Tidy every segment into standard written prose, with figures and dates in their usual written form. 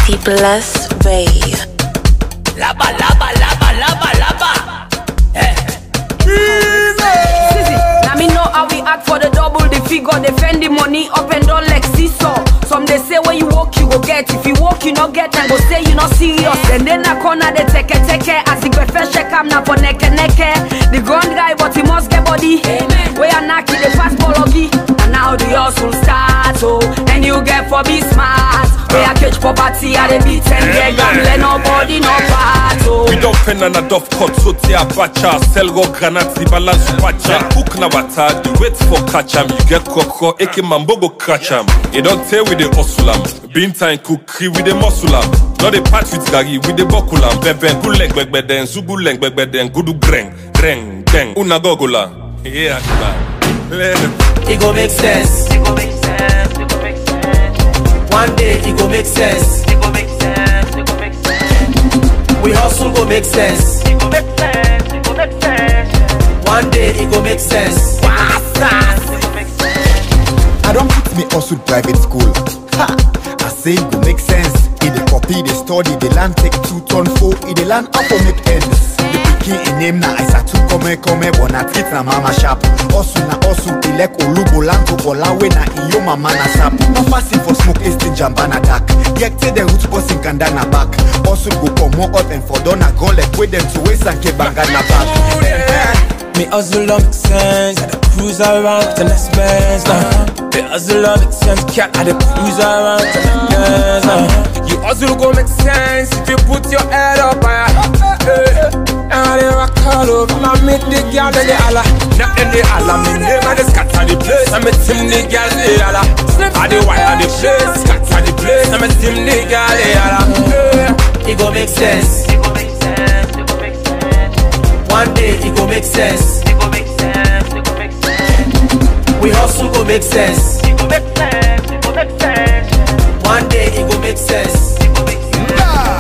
The Blessed Way. Laba, laba, laba, laba, laba. Now me know how we act for the double the figure. Defend the money up and down like seesaw. Some they say when you walk you go get. If you walk you not get and go say you not serious. Then a corner they take as the breakfast check am na for neck. The ground guy but he must get body. Amen. We are knocking the passport loggy. And now the hustle starts oh. And you get for be smart. We are catch poverty at the beat and get gambling nobody no part oh. We don't pen and a dove cut so tea bacha. Sell go granite the balance pacha. Hook na bata the wait for catch am. You get koko eke mambo go catch am. You don't tell with the hustle am. Binta and cookie with the muscle am. Not the part with gari with the bokulam. Beben guleng begbeden zuguleng begbeden gudu greng greng greng una gogola. Yeah, it go make sense. It go make sense. It go make sense. One day it go make sense. It go make sense. It go make sense. We hustle go make sense. It go make sense. It go make sense. One day it go make sense. It go make sense. I don't put me also private school. Ha! I say it go make sense. In the copy, the study, the land take 2 ton 4. In the land up for make ends. The pikin in name na I to come bona treat na mama sharp. Also na also elek olugo lanto bolawe na iyo mama na sap. No fasting for smoke este jambana dark. Yekte the root boss in kandana back. Also go come more out and for dona go let wait them to waste and keep bangana back. Me hustle make sense, I cruise around to next best. Me hustle make sense, cat I cruise around to next best. You hustle go make sense if you put your head up. And they rock all over, my meet the girl and the Allah. Not in the Allah, me name and the scatter the place. I met him the girl the Allah. I the wire the place, scatter the place. I met him the girl the Allah. It go make sense. It go make sense. It go make sense. One day it go make sense. It go make sense. It go make sense. We hustle go make sense. It go make sense. It go make sense. One day it go make sense. It go make sense.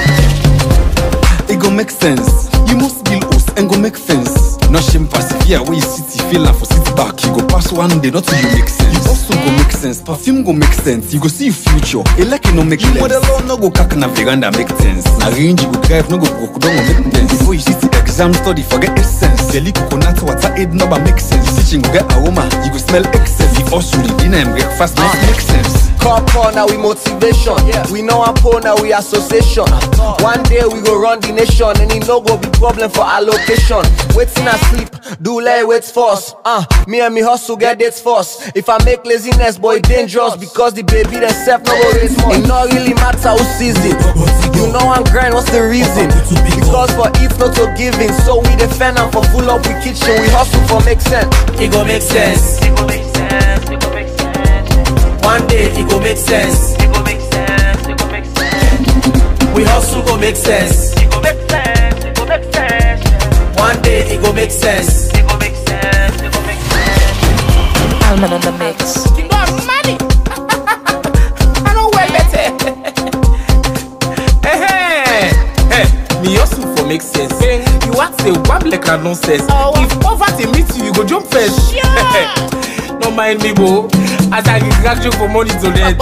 It go make sense. You must build us and go make fence. No shame persevere where you city feel and for city back. You go pass one day, not till you make sense. You also go make sense. Perfume go make sense. You go see your future. A like you no make sense. You model law no go kaka na veranda make sense. Na range you go drive no go broke down make sense. Before you city exam study forget essence. Jelly coconut water aid no make sense. You teaching go get aroma. You go smell excess. You also the dinner and breakfast make sense. Couple now we motivation. We know our poor now we association. One day we go run the nation and it no go be problem for allocation. Waiting asleep, do lay wait first. Me and me hustle get dates first. If I make laziness, boy dangerous because the baby themself no go raise more. It not really matter who sees it. You know I'm grind, what's the reason? Because for it not to giving, so we defend and for full up with kitchen. We hustle for make sense. It go make sense. It go make sense. It go make sense. One day it go make sense. It go make sense. It go make sense. We hustle go make sense. It go make sense. It go make sense. One day it go make sense. It go make sense. It go make sense. Alman on the mix. You got money. I don't wear better. Hey, me hustle for make sense. You want to say one like a nonsense. If poverty meets you, you go jump first. No mind me, bro. As I get you for money to death.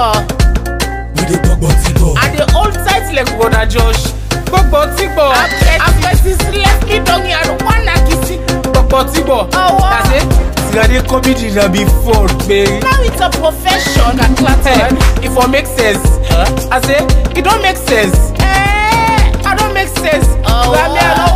And the old tight like brother Josh. Bobotibo. After left me down here, I don't wanna kiss it. Bobotibo. That's it. See, they comedy that before, baby. Now it's a profession. If it makes sense, I say it don't make sense. I don't make sense.